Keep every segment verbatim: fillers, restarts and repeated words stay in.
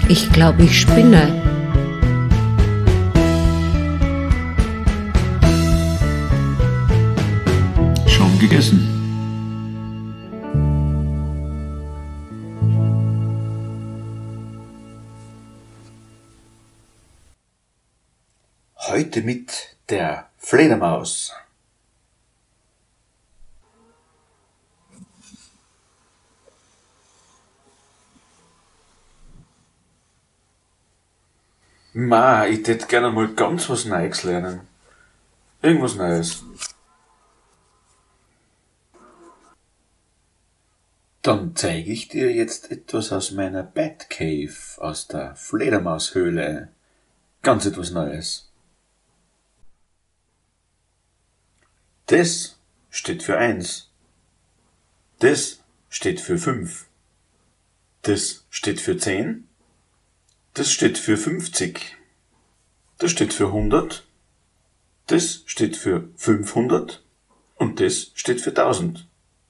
Ich glaube, ich spinne. Schon gegessen. Heute mit der Fledermaus. Ma, ich tät gerne mal ganz was Neues lernen. Irgendwas Neues. Dann zeige ich dir jetzt etwas aus meiner Batcave, aus der Fledermaushöhle. Ganz etwas Neues. Das steht für eins. Das steht für fünf. Das steht für zehn. Das steht für fünfzig. Das steht für hundert. Das steht für fünfhundert. Und das steht für tausend.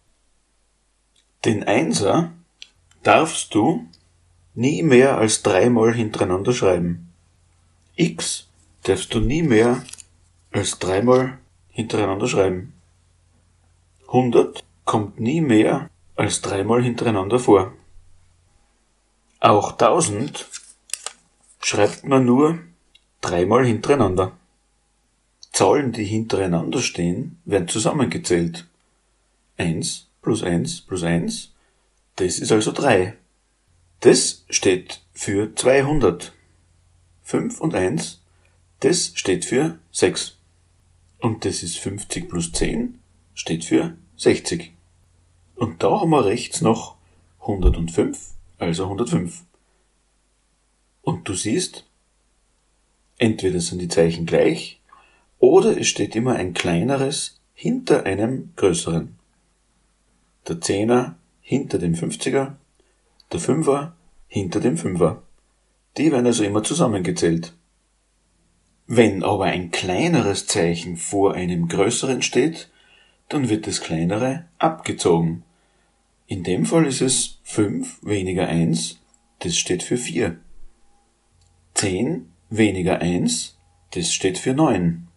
Den Einser darfst du nie mehr als dreimal hintereinander schreiben. X darfst du nie mehr als dreimal hintereinander schreiben. hundert kommt nie mehr als dreimal hintereinander vor. Auch tausend schreibt man nur dreimal hintereinander. Zahlen, die hintereinander stehen, werden zusammengezählt. eins plus eins plus eins, das ist also drei. Das steht für zweihundert. fünf und eins, das steht für sechs. Und das ist fünfzig plus zehn, steht für sechzig. Und da haben wir rechts noch hundertfünf, also hundertfünf. Und du siehst, entweder sind die Zeichen gleich, oder es steht immer ein kleineres hinter einem größeren. Der Zehner hinter dem Fünfziger, der Fünfer hinter dem Fünfer. Die werden also immer zusammengezählt. Wenn aber ein kleineres Zeichen vor einem größeren steht, dann wird das kleinere abgezogen. In dem Fall ist es fünf weniger eins, das steht für vier. zehn weniger eins, das steht für neun.